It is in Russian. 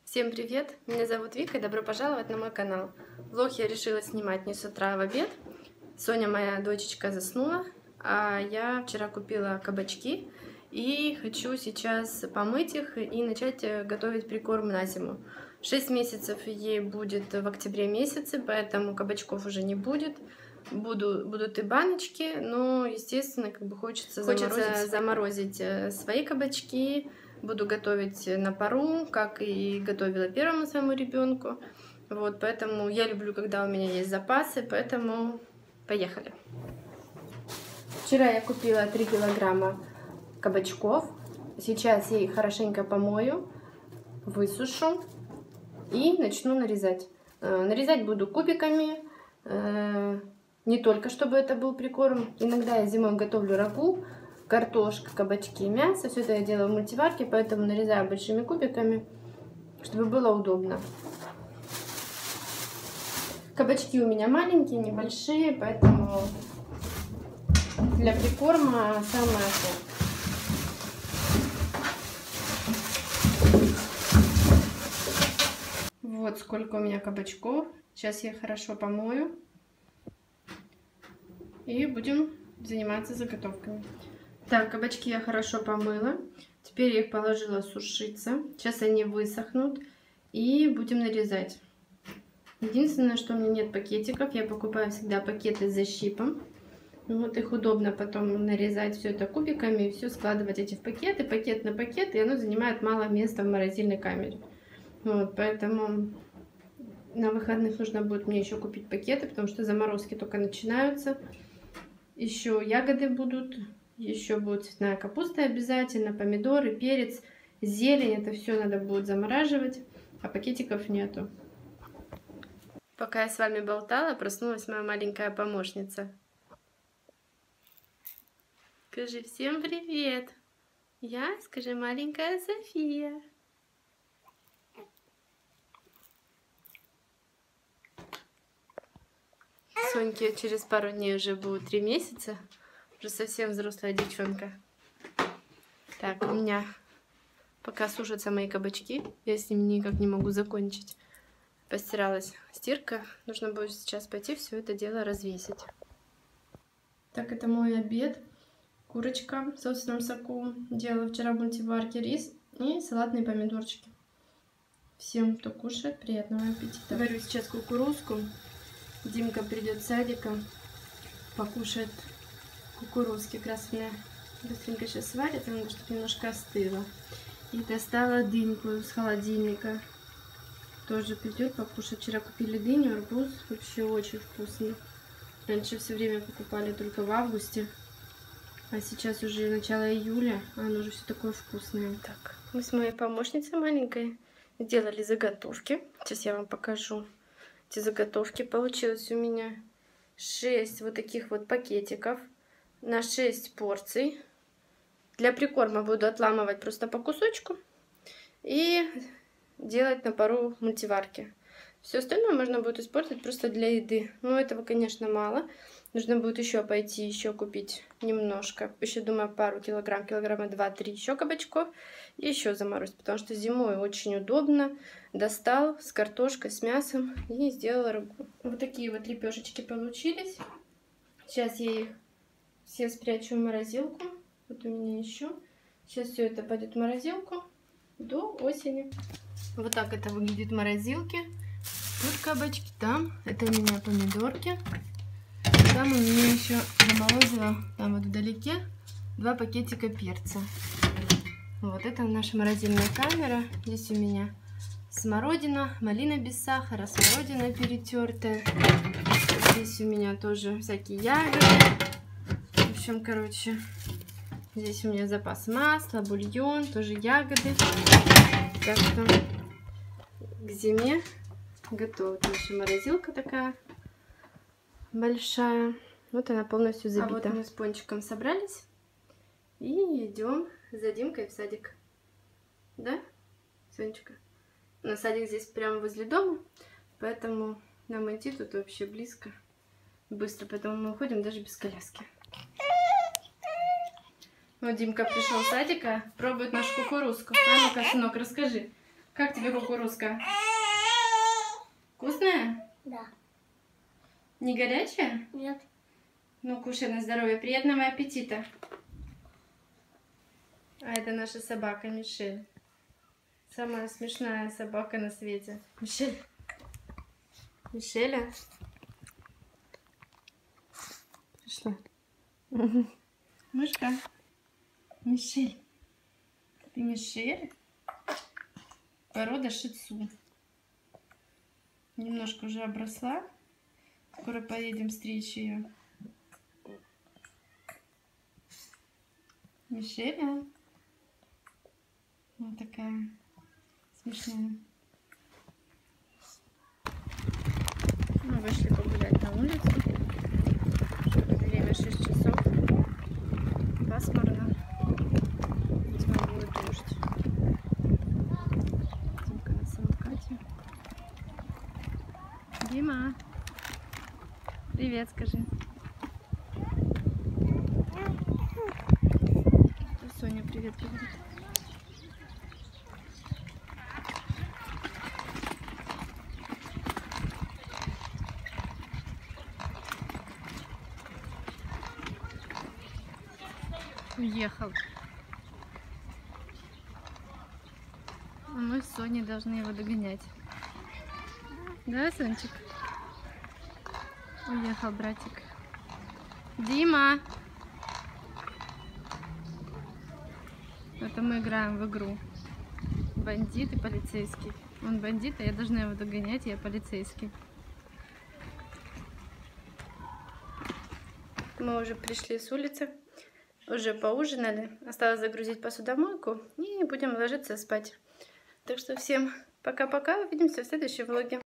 Всем привет! Меня зовут Вика и добро пожаловать на мой канал. Влог я решила снимать не с утра, а в обед. Соня, моя дочечка, заснула, а я вчера купила кабачки и хочу сейчас помыть их и начать готовить прикорм на зиму. 6 месяцев ей будет в октябре месяце, поэтому кабачков уже не будет. Будут и баночки, но, естественно, хочется заморозить свои кабачки. Буду готовить на пару, как и готовила первому своему ребенку. Вот, поэтому я люблю, когда у меня есть запасы, поэтому поехали. Вчера я купила 3 килограмма кабачков. Сейчас я их хорошенько помою, высушу и начну нарезать. Нарезать буду кубиками. Не только чтобы это был прикорм. Иногда я зимой готовлю рагу, картошка, кабачки, мясо. Все это я делаю в мультиварке, поэтому нарезаю большими кубиками, чтобы было удобно. Кабачки у меня маленькие, небольшие, поэтому для прикорма самое то. Вот сколько у меня кабачков. Сейчас я их хорошо помою. И будем заниматься заготовками. Так, кабачки я хорошо помыла. Теперь я их положила сушиться. Сейчас они высохнут. И будем нарезать. Единственное, что у меня нет пакетиков. Я покупаю всегда пакеты с защипом. Вот их удобно потом нарезать все это кубиками. И все складывать эти в пакеты. Пакет на пакет. И оно занимает мало места в морозильной камере. Вот, поэтому на выходных нужно будет мне еще купить пакеты. Потому что заморозки только начинаются. Еще ягоды будут, еще будет цветная капуста обязательно, помидоры, перец, зелень. Это все надо будет замораживать, а пакетиков нету. Пока я с вами болтала, проснулась моя маленькая помощница. Скажи всем привет. Скажи, маленькая София. Соньке через пару дней уже будет 3 месяца. Уже совсем взрослая девчонка. Так, у меня пока сушатся мои кабачки. Я с ними никак не могу закончить. Постиралась стирка. Нужно будет сейчас пойти все это дело развесить. Так, это мой обед. Курочка в собственном соку. Делала вчера в мультиварке рис и салатные помидорчики. Всем, кто кушает, приятного аппетита. Варю сейчас кукурузку. Димка придет с садика, покушает кукурузки красные. Быстренько сейчас сварит, надо, чтобы немножко остыло. И достала дыньку с холодильника. Тоже придет покушать. Вчера купили дыню, арбуз. Вообще очень вкусно. Раньше все время покупали только в августе. А сейчас уже начало июля, а оно уже все такое вкусное. Так, мы с моей помощницей маленькой сделали заготовки. Сейчас я вам покажу. Эти заготовки. Получилось у меня 6 вот таких вот пакетиков на 6 порций. Для прикорма буду отламывать просто по кусочку и делать на пару в мультиварке. Все остальное можно будет использовать просто для еды. Но этого, конечно, мало. Нужно будет еще пойти, еще купить немножко. Еще, думаю, пару килограмма 2-3 еще кабачков. И еще заморозить, потому что зимой очень удобно. Достал с картошкой, с мясом и сделала рагу. Вот такие вот лепешечки получились. Сейчас я их все спрячу в морозилку. Вот у меня еще. Сейчас все это пойдет в морозилку до осени. Вот так это выглядит в морозилке. Тут кабачки, там это у меня помидорки. Там у меня еще заморозила, там вот вдалеке, 2 пакетика перца. Вот это наша морозильная камера. Здесь у меня смородина, малина без сахара, смородина перетертая. Здесь у меня тоже всякие ягоды. В общем, короче, здесь у меня запас масла, бульон, тоже ягоды. Так что к зиме готова наша морозилка такая большая. Вот она полностью забита. А вот мы с Пончиком собрались и идем за Димкой в садик. Да, Сонечка? На садик здесь прямо возле дома, поэтому нам идти тут вообще близко, быстро, поэтому мы уходим даже без коляски. Вот Димка пришел с садика, пробует нашу кукурузку. А ну-ка, сынок, расскажи, Как тебе кукурузка? Вкусная? Да. Не горячая? Нет. Ну, кушай на здоровье. Приятного аппетита. А это наша собака Мишель. Самая смешная собака на свете. Мишель. Мишеля. Пришла. Мышка. Мишель. Ты Мишель? Порода шицу. Немножко уже обросла. Скоро поедем стричь ее. Мишеля. Вот такая смешная. Мы вышли погулять на улицу. Время 6 часов. Пасмурно. Видимо, будет дождь. Димка на самокате. Дима. Привет, скажи. Соня, привет, говорит. Уехал. А мы с Соней должны его догонять. Да, Сончик? Уехал братик. Дима! Это мы играем в игру. Бандит и полицейский. Он бандит, а я должна его догонять, я полицейский. Мы уже пришли с улицы. Уже поужинали. Осталось загрузить посудомойку. И будем ложиться спать. Так что всем пока-пока. Увидимся в следующем влоге.